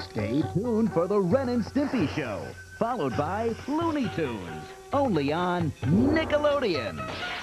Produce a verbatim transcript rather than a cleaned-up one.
Stay tuned for the Ren and Stimpy Show, followed by Looney Tunes, only on Nickelodeon.